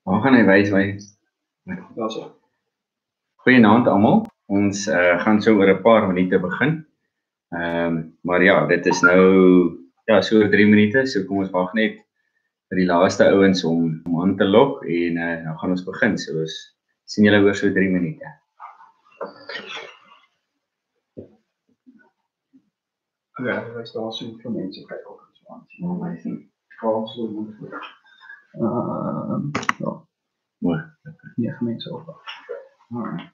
Waar gaan hy wys my? Ja, so. Goeienaand almal. Ons gaan so oor 'n paar minute begin. Maar ja, dit is nou so oor 3 minute, so kom ons wag net vir die laaste ouens om aan te log en dan gaan ons begin. So ons sien julle oor so 3 minute. Ja, daar staan so veel mense kyk op ons want maar sien. Gaan so moet. Ja. Mooi. Nee, mense op. Alright.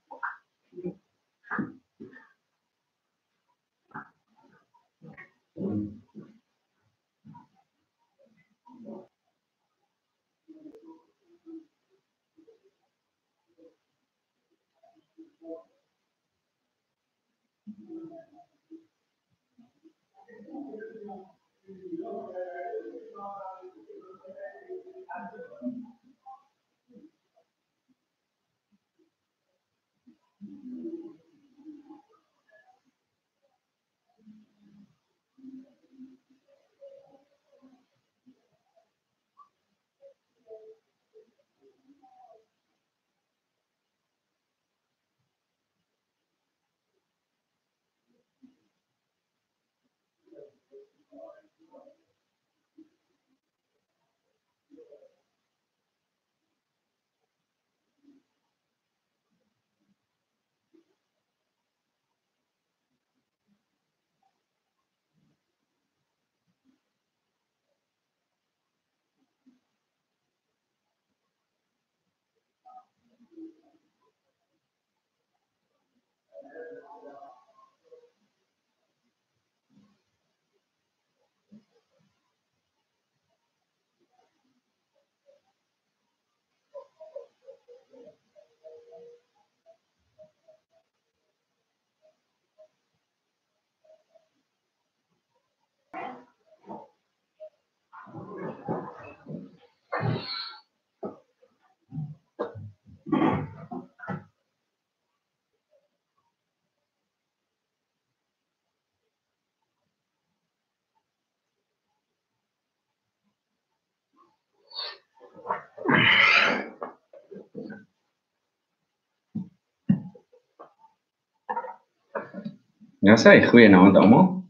Ja, sê goeienaand almal.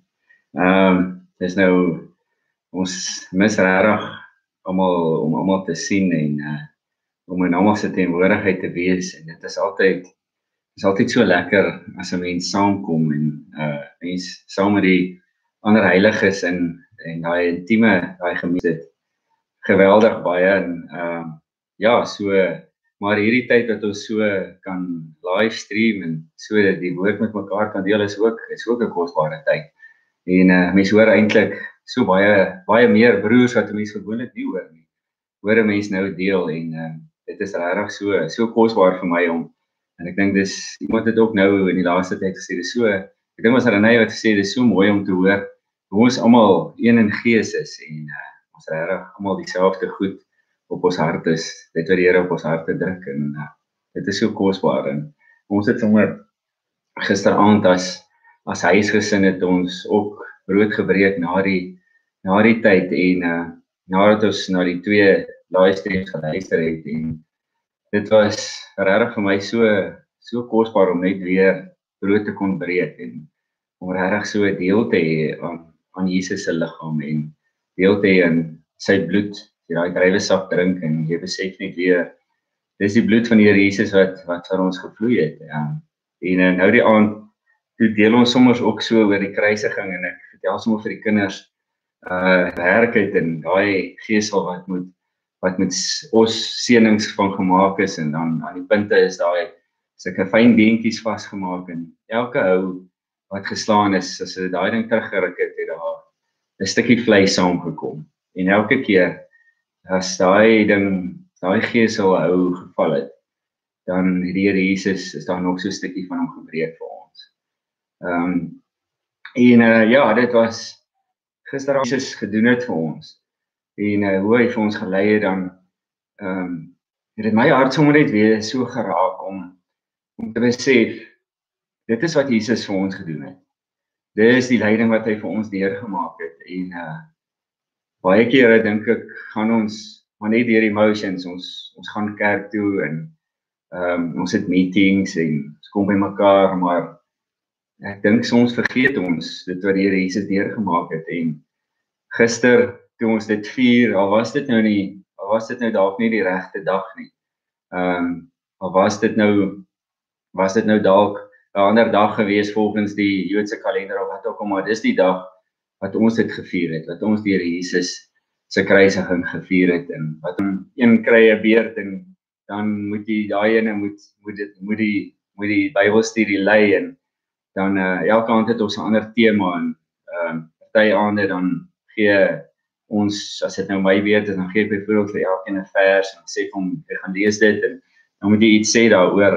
Dis nou ons mis regtig om almal te sien en om in almal se teenwoordigheid te wees en dit is altyd so lekker as 'n mens saamkom en mens saam met die ander heiliges en daai intieme, daai gemeenskap geweldig baie en maar hierdie tyd wat ons so kan livestream en so dat die woord met mekaar kan deel is ook 'n kosbare tyd. En mense hoor eintlik so baie meer broers wat mense gewoonlik nie hoor nie. Hoor 'n mens nou deel en dit is regtig so kosbaar vir my om en ek dink dis iemand het ook nou in die laaste tyd gesê dis so ek dink was Renée wat gesê dis so mooi om te hoor hoe ons almal een in gees is en ons regtig almal dieselfde goed op ons hart is. Dit wat die Here op ons harte druk en dit is so kosbaar en ons het sommer gisteraand as huisgesin het ons ook brood gebreek na die tyd en nadat ons na die 2 livestreams geluister het en dit was regtig vir my so kosbaar om net weer brood te kon breek en om regtig so deel te hê aan Jesus se liggaam en deel te hê aan sy bloed. Jy daai druiwesap drink en jy besef net weer dis die bloed van die Here Jesus wat vir ons gevloei het. En nou die aand toe deel ons soms ook so oor die kruisiging en ek vertel sommer vir die kinders werk uit en daai gesel wat met os seënings van gemaak is en dan aan die punte is daai sulke fyn beentjies vasgemaak en elke ou wat geslaan is as hulle daai ding teruggeruk het daar 'n stukkie vleis saamgekom en elke keer as daai gesel hou geval het dan die Here Jesus is daar nog so 'n stukkie van hom gebreek vir ons. Dit was gister Jesus gedoen het vir ons en hoe hy vir ons gelei het dan het dit my hart sommer net weer so geraak om te besef dit is wat Jesus vir ons gedoen het. Dit is die lyding wat hy vir ons deurgemaak het en baie kere dink ek gaan ons maar net deur emotions, ons gaan kerk toe en ons het meetings en ons kom by mekaar, maar ek dink soms vergeet ons dit wat die Here Jesus deurgemaak het en gister toe ons dit vier, al was dit nou dalk nie die regte dag nie. Al was dit nou dalk 'n ander dag gewees volgens die Joodse kalender of wat ook al, maar dis die dag wat ons dit gevier het, wat ons deur Jesus se kruisiging gevier het en wat een kry 'n beurt en dan moet jy daai ene moet die Bybelstudie lei en dan elke aand het ons 'n ander tema en party aande dan gee ons, as dit nou my beurt is, dan gee ek byvoorbeeld vir elkeen 'n vers en sê hom jy gaan lees dit en dan moet jy iets sê daaroor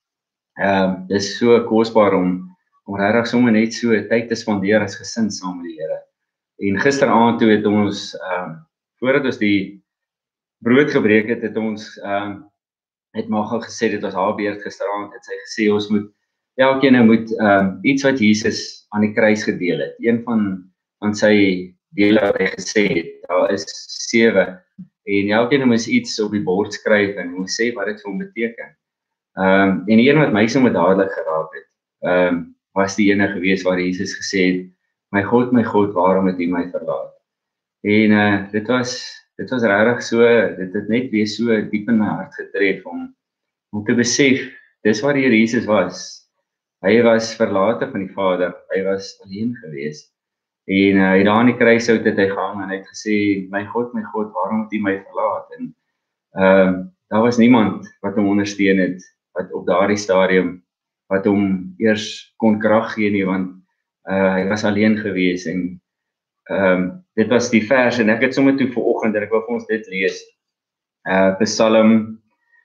en dis so kosbaar om regtig sommer net so tyd te spandeer as gesin saam met die Here. En gisteraand toe het ons voordat ons die brood gebreek het, het ons het Magga gesê dit was haar beurt gisteraand, het sy gesê ons moet elkeen moet iets wat Jesus aan die kruis gedeel het. Een van sy dele wat hy gesê het, daar is 7 en elkeen moes iets op die bord skryf en moes sê wat dit vir hom beteken. En die een wat my sommer dadelik geraak het, was die ene gewees waar Jesus gesê het, my God, waarom het U my verlaat? En dit was regtig so, dit het net weer so diep in my hart getref om te besef, dis waar die Here Jesus was. Hy was verlate van die Vader, hy was alleen gewees. En hy daar aan die kruishout het hy gehang en hy het gesê, my God, waarom het U my verlaat? En daar was niemand wat hom ondersteun het, wat op daardie stadium, wat hom eers kon krag gee nie, want hy was alleen gewees en dit was die vers en ek het sommer toe vanoggend en ek wil vir ons dit lees. Psalm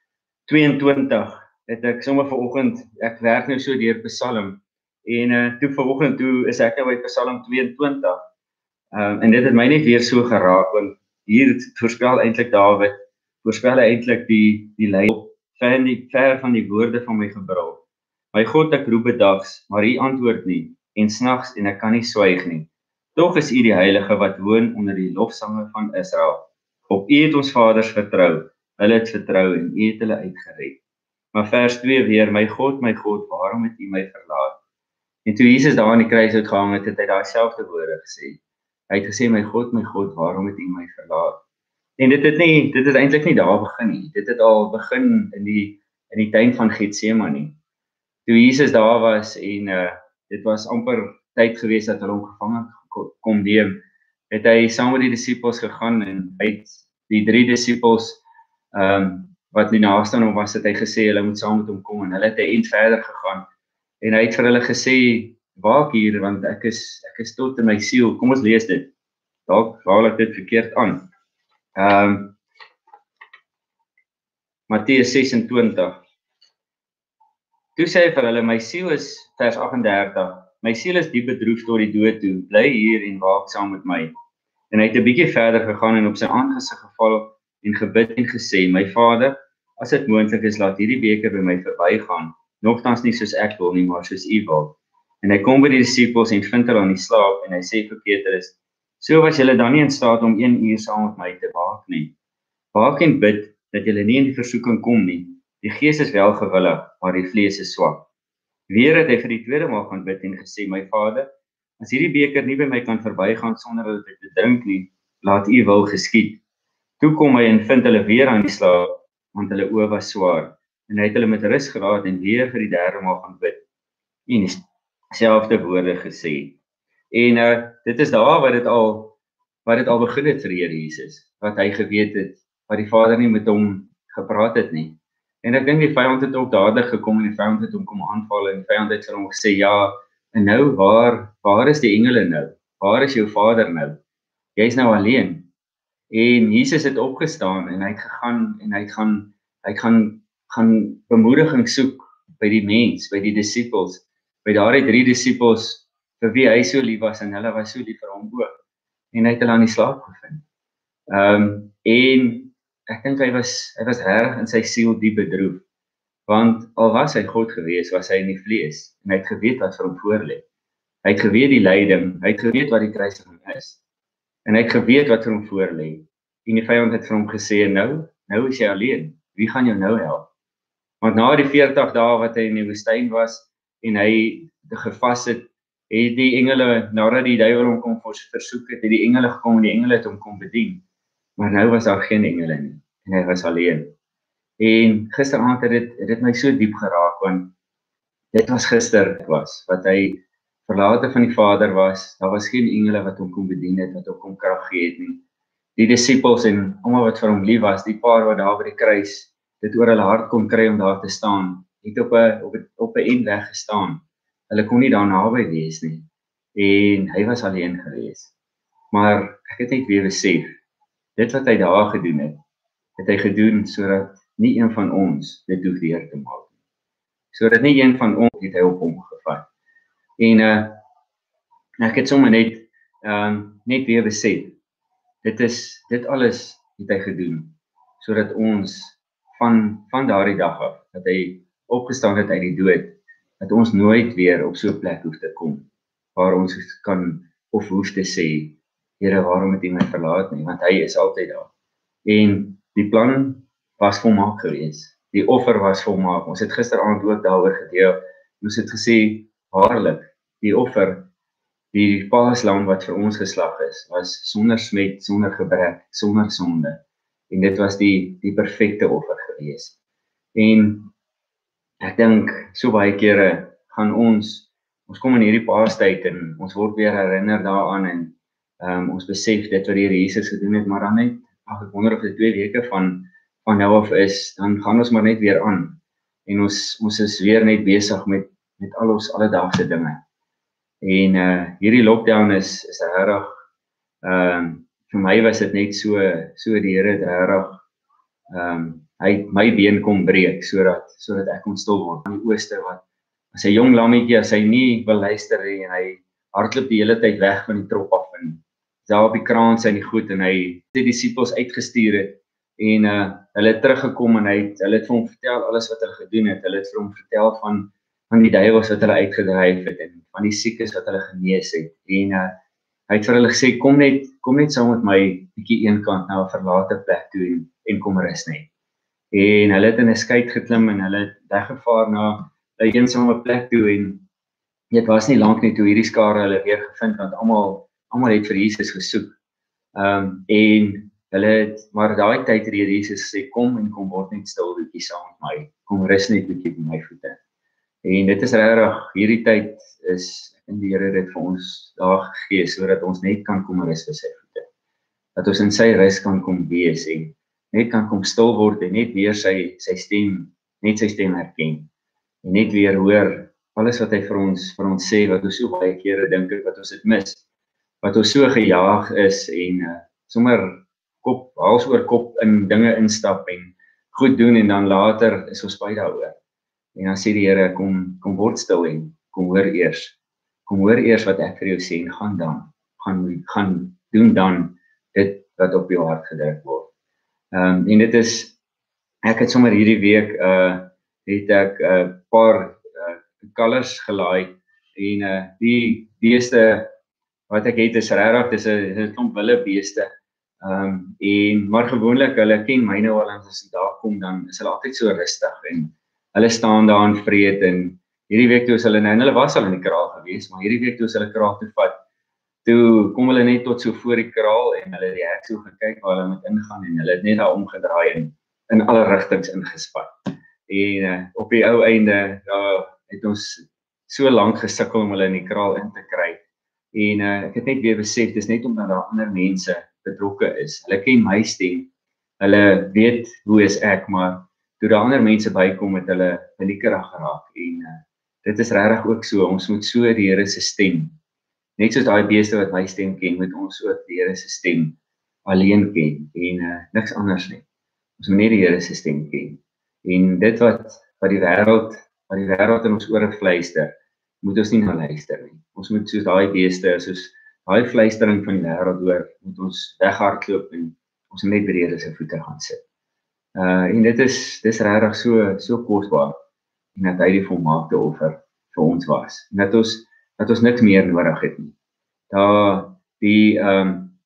22 het ek sommer vanoggend, ek werk nou so deur Psalm en toe vanoggend toe is ek nou by Psalm 22 en dit het my net weer so geraak want hier voorspel eintlik Dawid, voorspel hy eintlik die lei ver van die woorde van my gebrul. My God, ek roep bedags, maar U antwoord nie en snags en ek kan nie swyg nie. Tog is U die Heilige wat woon onder die lofsange van Israel. Op U het ons vaders vertrou, hulle het vertrou en U het hulle uitgered. Maar vers 2 weer, my God, waarom het U my verlaat? En toe Jesus daar aan die kruishout gehang het, het hy daai selfde woorde gesê. Hy het gesê, my God, waarom het U my verlaat? En dit het eintlik nie daar begin nie. Dit het al begin in die tuin van Getsemane. Toe Jesus daar was en dit was amper tyd gewees dat hulle hom gevange kom neem, het hy saam met die disippels gegaan en hy het die 3 disippels wat nie naaste aan hom was, het hy gesê hulle moet saam met hom kom en hulle het 'n eind verder gegaan en hy het vir hulle gesê waak hier want ek is tot in my siel. Kom ons lees dit. Dalk haal ek dit verkeerd aan. Matteus 26. Toe sê hy vir hulle, my siel is, vers 38, my siel is diep bedroef tot die dood toe, bly hier en waak saam met my. En hy het 'n bietjie verder gegaan en op sy aangesig geval en gebid en gesê, my Vader, as dit moontlik is, laat hierdie beker by my verbygaan, nogtans nie soos ek wil nie, maar soos U wil. En hy kom by die disippels en vind hulle aan die slaap en hy sê vir Petrus, so was julle dan nie in staat om 1 uur saam met my te waak nie. Waak en bid dat julle nie in die versoeking kom nie. Die gees is wel gewillig, maar die vlees is swak. Weer het hy vir die tweede maal gaan bid en gesê, my Vader, as hierdie beker nie by my kan verbygaan sonder dat ek dit drink nie, laat U wil geskied. Toe kom hy en vind hulle weer aan die slaap, want hulle oë was swaar. En hy het hulle met rus gelaat en weer vir die derde maal gaan bid. En dieselfde woorde gesê. En dit is daar wat dit al begin het vir die Here Jesus, wat hy geweet het, wat die Vader nie met hom gepraat het nie. En ek dink die vyand het ook dadelik gekom en die vyand het hom kom aanval en die vyand het vir hom gesê, ja, en nou waar is die engele nou? Waar is jou Vader nou? Jy is nou alleen. En Jesus het opgestaan en hy het gegaan en hy gaan bemoediging soek by die mens, by die disippels, by daardie 3 disippels vir wie hy so lief was en hulle was so lief vir hom ook. En hy het hulle aan die slaap gevind. En ek dink hy was reg in sy siel diep bedroef, want al was hy God gewees, was hy in die vlees, en hy het geweet wat vir hom voorlê. Hy het geweet die lyding, hy het geweet wat die kruisiging is, en hy het geweet wat vir hom voorlê. En die vyand het vir hom gesê, nou is jy alleen. Wie gaan jou nou help? Want na die 40 dae wat hy in die woestyn was en hy gevas het, het die engele, nadat die duiwel hom kom versoek het die engele gekom en die engele het hom kom bedien. Maar nou was daar geen engele nie en hy was alleen. En gisteraand het dit my so diep geraak, want dit was gister wat hy verlate van die Vader was. Daar was geen engele wat hom kon bedien het, wat hom kon krag gee het nie. Die disippels en almal wat vir hom lief was, die paar wat daar by die kruis dit oor hulle hart kon kry om daar te staan, het op 'n end weg gestaan. Hulle kon nie daar naby wees nie. En hy was alleen gewees. Maar ek het net weer besef, dit wat hy daar gedoen het hy gedoen sodat nie een van ons dit hoef weer te maak nie. Sodat nie een van ons het hy op hom gevat. En ek het sommer net weer besef, dit alles het hy gedoen sodat ons van daardie dag af, dat hy opgestaan het uit die dood, dat ons nooit weer op so 'n plek hoef te kom, waar ons kan of hoef te sê, Here, waarom het U my verlaat nie, want hy is altyd daar. En die plan was volmaak geweest, die offer was volmaak, ons het gisteraand ook daaroor gedeel, ons het gesê, waarlik, die offer, die paaslam wat vir ons geslag is, was sonder smet, sonder gebrek, sonder sonde, en dit was die perfekte offer geweest. En ek dink, so baie kere gaan ons kom in hierdie paastyd en ons word weer herinner daaraan en ons besef dit wat die Here Jesus gedoen het, maar dan net, ek wonder of dit 2 weke van nou af is, dan gaan ons maar net weer aan. En ons is weer net besig met al ons alledaagse dinge. En hierdie lockdown is regtig, vir my was dit net so die Here het regtig, hy my been kom breek, sodat ek kon stil word. Aan die ooste wat, as 'n jong lammetjie, as hy nie wil luister nie, en hy hardloop die hele tyd weg van die trop af, en daar op die kraans en die goed, en hy die disippels uitgestuur het, en hulle het teruggekom, en hulle het vir hom vertel alles wat hulle gedoen het, hulle het vir hom vertel van die duiwels wat hulle uitgedryf het, en van die siekes wat hulle genees het, en hy het vir hulle gesê, kom net saam met my, bietjie eenkant na 'n verlate plek toe, en kom rus net. En hulle het in 'n skei geklim, en hulle het weggevaar na 'n eensame plek toe, en dit was nie lank nie toe hierdie skare hulle weer gevind, want almal het vir Jesus gesoek. En hulle het, maar daai tyd het die Here Jesus gesê, kom word net stil bietjie saam met my, kom rus net bietjie by my voete. En dit is regtig, hierdie tyd is, en die Here het dit vir ons daar gegee, sodat ons net kan kom rus by sy voete. Dat ons in sy rus kan kom wees, en net kan kom stil word, en net weer sy stem herken, en net weer hoor, alles wat hy vir ons sê, wat ons so baie kere dink, wat ons het mis, wat ons so gejaag is, en sommer hals oor kop in dinge instap, en goed doen, en dan later is ons spyt daaroor. En dan sê die Here, kom word stil, en kom hoor eers wat ek vir jou sê, en gaan doen dan dit wat op jou hart gedruk word. En dit is, ek het sommer hierdie week, het ek paar kalvers gelaai, en die beeste wat ek het is regtig, dis 'n klomp wilde beeste, maar gewoonlik, hulle ken my nou al, en as ek daar kom, dan is hulle altyd so rustig, en hulle staan daar en vreet, en hierdie week toe is hulle, en hulle was al in die kraal gewees, maar hierdie week toe is hulle kraal toe vat, toe kom hulle net tot so voor die kraal, en hulle het die hek so gekyk waar hulle moet ingaan, en hulle het net daar omgedraai, en in alle rigtings ingespat. En op die ou einde, daar het ons so lank gesukkel om hulle in die kraal in te kry, en ek het net weer besef, dis net omdat daar ander mense betrokke is, hulle ken my stem, hulle weet hoe is ek, maar toe daar ander mense bykom, het hulle paniekerig geraak, en dit is regtig ook so, ons moet so die Here se stem, net soos daai beeste wat my stem ken, moet ons ook die Here se stem alleen ken, en niks anders nie, ons moet net die Here se stem ken, en dit wat die wêreld in ons ore fluister, moet ons nie na luister nie, ons moet soos daai beeste, soos daai fluistering van die wêreld hoor, moet ons weghardloop, en ons moet net by die Here se voete gaan sit. En dit is regtig so kosbaar, en dat hy die volmaakte offer vir ons was, en dat ons niks meer nodig het nie.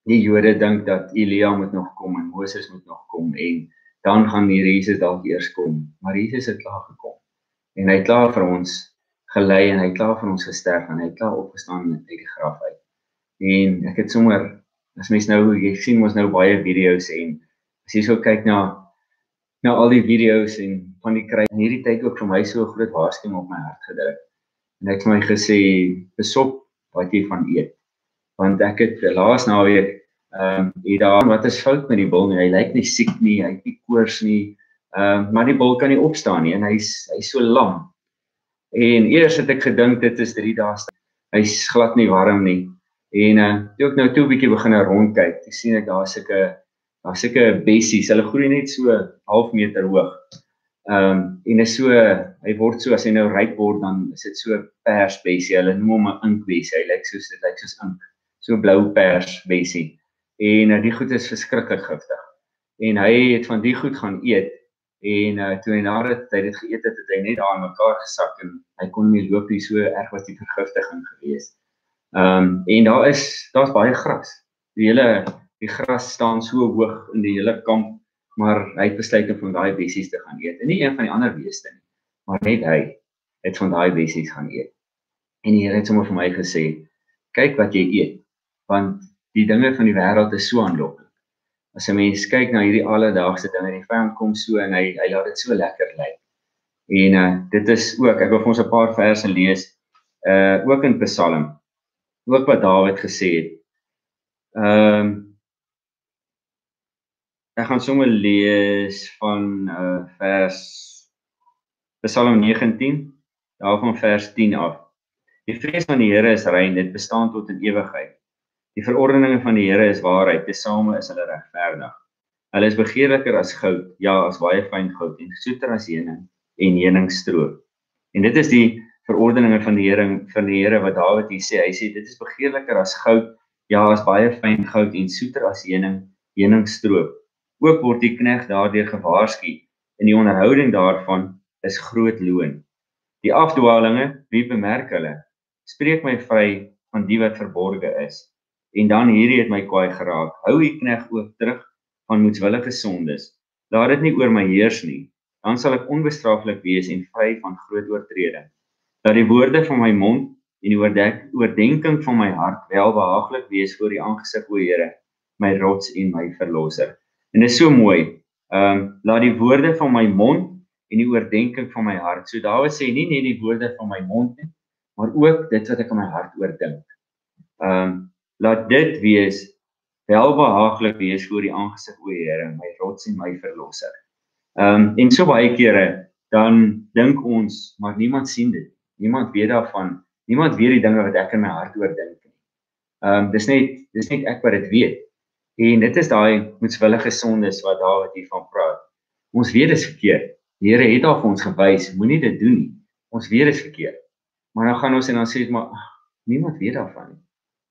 die Jode dink dat Elia moet nog kom en Moses moet nog kom en dan gaan die Jesus dalk eers kom. Maar Jesus het klaar gekom. En hy het klaar vir ons gelei en hy het klaar vir ons gesterf en hy het klaar opgestaan uit die graf uit. En ek het sommer, as mens nou, jy sien ons nou baie video's en as jy so kyk na al die video's en van die kruis, en hierdie tyd ook vir my so 'n groot waarskuwing op my hart gedruk. En hy het vir my gesê, besop wat jy van eet. Want ek het laas naweek, het daar, wat is fout met die bul nie, hy lyk nie siek nie, hy het nie koors nie, maar die bul kan nie opstaan nie, en hy's so lam. En eers het ek gedink, dit is 3 dae, hy's glad nie warm nie. En toe ek nou toe 'n bietjie begin rondkyk, toe sien ek daar sulke bessies, hulle groei net so 0,5 meter hoog. En is so, hy word so, as hy nou ryp word, dan is dit so pers bessie, hulle noem hom 'n inkbessie, hy lyk soos ink, so blou pers bessie. En die goed is verskriklik giftig. En hy het van die goed gaan eet, en toe hy nadat hy dit geëet het, het hy net daar in mekaar gesak, en hy kon nie loop nie, so erg was die vergiftiging gewees. En daar's baie gras. Die gras staan so hoog in die hele kamp, maar hy het besluit om van daai bessies te gaan eet. En nie een van die ander beeste nie, maar net hy het van daai bessies gaan eet. En die Here het sommer vir my gesê, kyk wat jy eet, want die dinge van die wêreld is so aanloklik. As 'n mens kyk na hierdie alledaagse dinge, die vyand kom so en hy laat dit so lekker lyk. En dit is ook, ek wil vir ons 'n paar verse lees, ook in Psalm, ook wat Dawid gesê het. Ek gaan sommer lees van Psalm 19, daarvan vers 10 af. Die vrees van die Here is rein, dit bestaan tot in ewigheid. Die verordeninge van die Here is waarheid, tesame is hulle regverdig. Hulle is begeerliker as goud, ja, as baie fyn goud, en soeter as heuning en heuningstroop. En dit is die verordeninge van die Here wat Dawid hier sê. Hy sê dit is begeerliker as goud, ja, as baie fyn goud en soeter as heuningstroop. Ook word die knegt daardeur gewaarsku, en die onderhouding daarvan is groot loon. Die afdwalinge, wie bemerk hulle? Spreek my vry van die wat verborge is. En dan hierdie het my kwaai geraak. Hou die knegt ook terug van moedswillige sondes. Laat dit nie oor my heers nie. Dan sal ek onbestraaflik wees en vry van groot oortreding. Laat die woorde van my mond en die oordenking van my hart welbehaaglik wees voor die aangesig, o Here, my rots en my verlosser. En dit is so mooi. Laat die woorde van my mond en die oordenking van my hart. So Dawid sê nie net die woorde van my mond nie, maar ook dit wat ek in my hart oordink. Laat dit wees, welbehaaglik wees voor die aangesig, o Here, my rots en my verlosser. En so baie kere, dan dink ons, maar niemand sien dit. Niemand weet daarvan. Niemand weet die dinge wat ek in my hart oordink nie. Dis net ek wat dit weet. En dit is daai moedswillige sondes wat Dawid hiervan praat. Ons weet dit is verkeerd. Die Here het al vir ons gewys, moenie dit doen nie. Ons weet dit is verkeerd. Maar dan gaan ons en dan sê dit maar, niemand weet daarvan nie.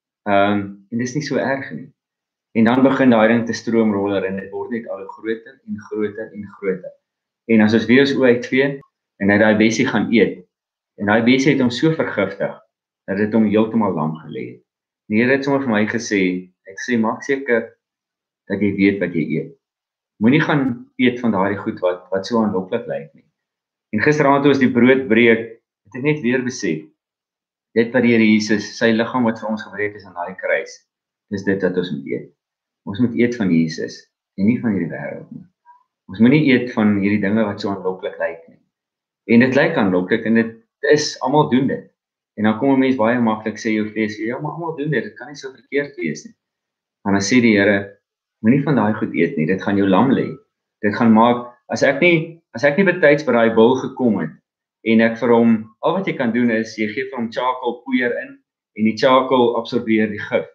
En dit is nie so erg nie. En dan begin daai ding te stroomroller en dit word net al groter en groter en groter. En as ons weer ons oë uitvee en hy daai bessie gaan eet, en daai bessie het hom so vergiftig dat dit hom heeltemal lam gelê het. Die Here het sommer vir my gesê, ek sê maak seker dat jy weet wat jy eet. Moenie gaan eet van daardie goed wat so aanloklik lyk nie. En gisteraand toe ons die brood breek, het ek net weer besef, dit wat die Here Jesus, sy liggaam wat vir ons gebreek is aan daai kruis, dis dit wat ons moet eet. Ons moet eet van Jesus en nie van hierdie wêreld nie. Ons moenie eet van hierdie dinge wat so aanloklik lyk nie. En dit lyk aanloklik en dit is, almal doen dit. En dan kom 'n mens baie maklik sê jou vlees, ja, maar almal doen dit kan nie so verkeerd wees nie. En dan sê die Here, moenie van daai goed eet nie, dit gaan jou lam lê. Dit gaan maak, as ek nie betyds by daai bul gekom het, en ek vir hom, al wat jy kan doen is, jy gee vir hom charcoal poeier in, en die charcoal absorbeer die gif.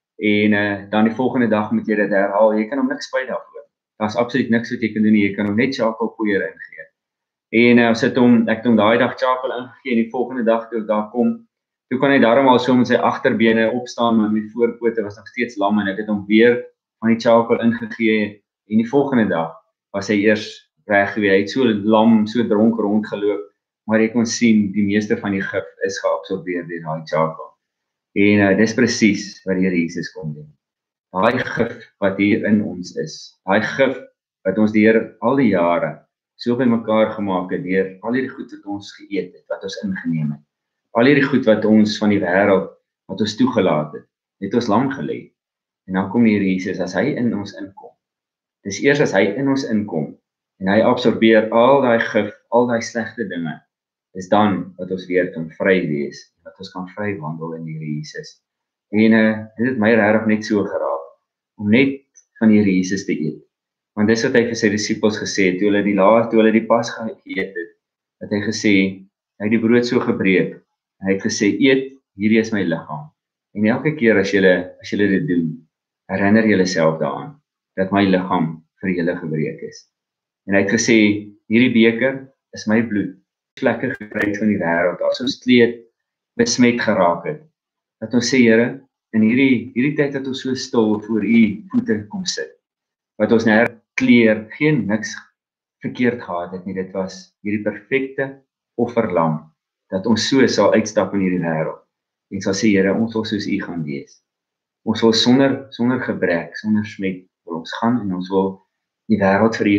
En dan die volgende dag moet jy dit herhaal, jy kan hom niks spyt daarvoor. Daar's absoluut niks wat jy kan doen nie, jy kan hom net charcoal poeier ingee. En ek het hom daai dag charcoal ingegee, en die volgende dag toe ek daar kom, toe kan hy daarom al so met sy agterbene opstaan, maar met die voorpote was nog steeds lam, en ek het hom weer van die charcoal ingegee, en die volgende dag was hy eers reg gewees, hy het so lam, so dronk rondgeloop, maar jy kon sien, die meeste van die gif is geabsorbeer deur daai charcoal. En dis presies wat die Here Jesus kom doen. daai gif wat hier in ons is, daai gif wat ons deur al die jare so by mekaar gemaak het, deur al hierdie goed wat ons geëet het, wat ons ingeneem het, al hierdie goed wat ons van die wêreld, wat ons toegelaat het, het ons lam gelê. En dan kom hier Jesus, as hy in ons inkom. Dis eers as hy in ons inkom, en hy absorbeer al daai gif, al daai slegte dinge, is dan wat ons weer kan vry wees, wat ons kan vry wandel in Here Jesus. En dit het my regtig net so geraak, om net van Here Jesus te eet. Want dis wat hy vir sy disippels gesê het, toe hulle die Pasga geëet het, het hy gesê, hy het die brood so gebreek, en hy het gesê, eet, hierdie is my liggaam. En elke keer as julle dit doen, herinner julle self daaraan, dat my liggaam vir julle gebreek is. En hy het gesê, hierdie beker is my bloed, vlekke gekry van die wêreld, as ons kleed besmet geraak het. Dat ons sê, Here, in hierdie tyd dat ons so stil voor u voete kom sit, wat ons kleer, geen niks verkeerd gehad het nie, dit was hierdie perfekte offerlam, dat ons so sal uitstap in hierdie wêreld, en sal sê, Here, ons wil soos u gaan wees. Ons wil sonder gebrek, sonder smet, wil ons gaan, en ons wil die wêreld vir u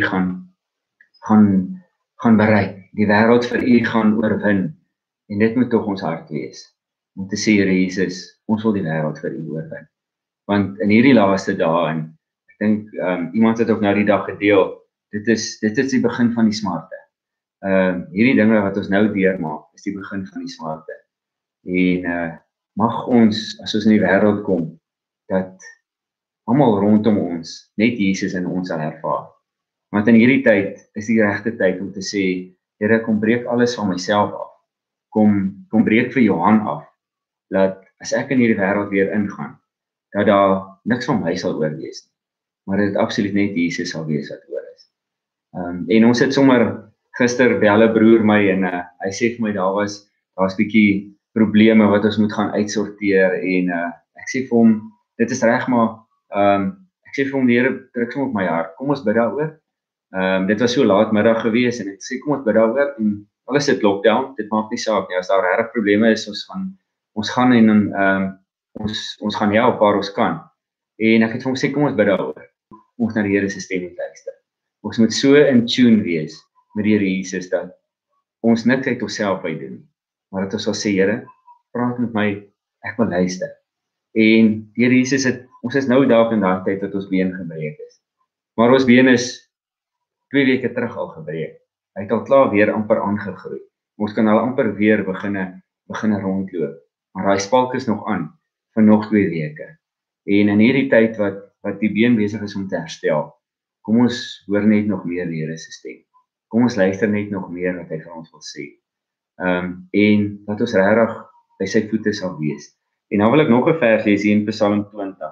gaan bereik, die wêreld vir u gaan oorwin, en dit moet tog ons hart wees, om te sê, Here Jesus, ons wil die wêreld vir u oorwin. Want in hierdie laaste dae, en ek dink, iemand het ook nou die dag gedeel, dit is die begin van die smarte. Hierdie dinge wat ons nou deurmaak, is die begin van die smarte. En mag ons, as ons in die wêreld kom, dat almal rondom ons, net Jesus in ons sal ervaar. Want in hierdie tyd, is die regte tyd om te sê, Here, kom breek alles van myself af. Kom breek vir Johan af, dat as ek in hierdie wêreld weer ingaan, dat daar niks van my sal oorwees nie, maar dat dit absoluut net Jesus sal wees wat oor is. En ons het sommer gister bel 'n broer my, en hy sê vir my, daar's bietjie probleme wat ons moet gaan uitsorteer, en ek sê vir hom, dit is reg, maar ek sê vir hom, die Here druk hom op my hart, kom ons bid daaroor. Dit was so laatmiddag gewees, en ek sê, kom ons bid daaroor, en alles het lockdown, dit maak nie saak nie, as daar regtig probleme is, ons gaan en ons gaan help waar ons kan. En ek het vir hom gesê, kom ons bid daaroor, ons na die Here se stem luister. Ons moet so in tune wees met die Here Jesus, dat ons niks uit onsself uit doen, maar dat ons sal sê, Here, praat met my, ek wil luister. En die Here Jesus ons is nou dalk in daai tyd dat ons been gebreek is. Maar ons been is 2 weke terug al gebreek. Hy het al klaar weer amper aangegroei. Ons kan al amper weer begin rondloop. Maar daai spalk is nog aan vir nog 2 weke. En in hierdie tyd wat die been besig is om te herstel, kom ons hoor net nog meer die Here se stem. Kom ons luister net nog meer wat hy vir ons wil sê. En dat ons regtig by sy voete sal wees. En dan wil ek nog 'n vers lees hier in Psalm 20.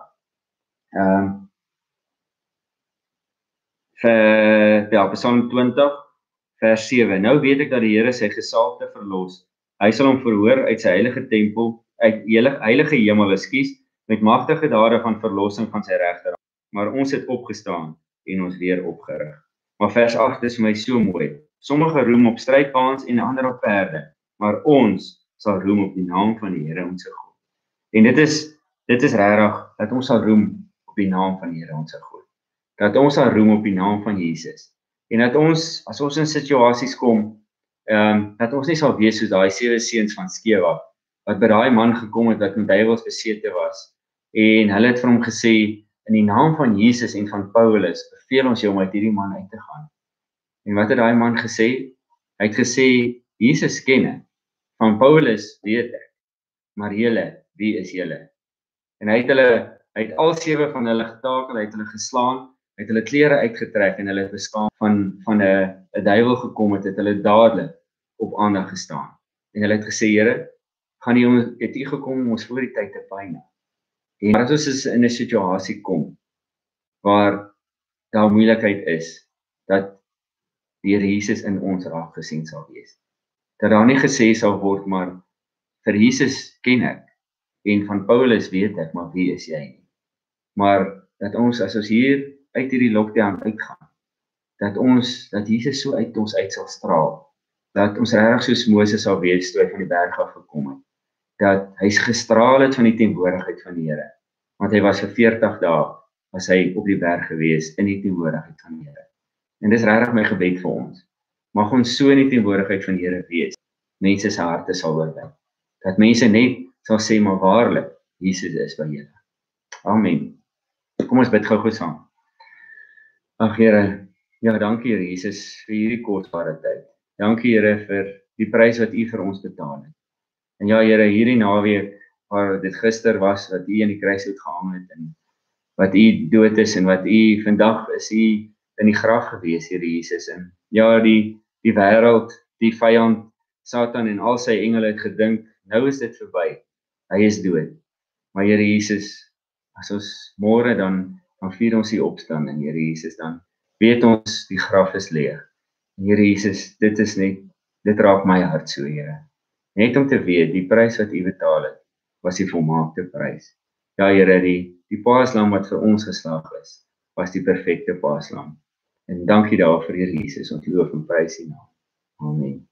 Psalm 20 vers 7. Nou weet ek dat die Here sy gesalfde verlos. Hy sal hom verhoor uit sy heilige tempel, uit heilige hemel, met magtige dade van verlossing van sy regterhand. Maar ons het opgestaan en ons weer opgerig. Maar vers 8 is vir my so mooi. Sommige roem op strydwaans en ander op perde, maar ons sal roem op die naam van die Here ons God. En dit is regtig, dat ons sal roem op die naam van die Here ons God. Dat ons sal roem op die naam van Jesus. En dat ons, as ons in situasies kom, dat ons nie sal wees soos daai 7 seuns van Skewa, wat by daai man gekom het, wat met duiwels besete was. En hulle het vir hom gesê, in die naam van Jesus en van Paulus, beveel ons jou om uit hierdie man uit te gaan. En wat het daai man gesê? Hy het gesê, Jesus ken ek, van Paulus weet ek, maar julle, wie is julle? En hy het al 7 van hulle getakel, hy het hulle geslaan, hy het hulle klere uitgetrek, en hulle het beskaam van 'n duiwel gekom het hulle dadelik op aandag gestaan. En hulle het gesê, Here, het u gekom om ons voor die tyd te pyne. En as ons in 'n situasie kom, waar daar moeilikheid is, dat die Here Jesus in ons raak gesien sal wees. Dat daar nie gesê sal word, maar vir Jesus ken ek, en van Paulus weet ek, maar wie is jy nie? Maar dat ons, as ons hier uit hierdie lockdown uitgaan, dat Jesus so uit ons uit sal straal, dat ons regtig soos Moses sal wees toe hy van die berg af gekom het, dat hy gestraal het van die teenwoordigheid van die Here, want hy was vir 40 dae, was hy op die berg gewees, in die teenwoordigheid van die Here. En dis regtig my gebed vir ons. Mag ons so in die teenwoordigheid van die Here wees, mense se harte sal oorwin. Dat mense net sal sê, maar waarlik, Jesus is by julle. Amen. Kom ons bid gou saam. Ag Here, ja, dankie Here Jesus vir hierdie kosbare tyd. Dankie Here vir die prys wat U vir ons betaal het. En ja Here, hierdie naweek waar dit gister was wat U aan die kruis uitgehang het en wat U dood is en wat U vandag is U in die graf gewees, Here Jesus. En ja, die wêreld, die vyand, Satan en al sy engele het gedink, nou is dit verby. Hy is dood. Maar Here Jesus, as ons môre dan vier ons die opstanding, Here Jesus, dan weet ons die graf is leeg. Here Jesus, dit raak my hart so, Here. Net om te weet, die prys wat U betaal het, was die volmaakte prys. Ja Here, die paaslam wat vir ons geslag is, was die perfekte paaslam. En dankie daarvoor, Here Jesus, ons loof en prys U naam. Amen.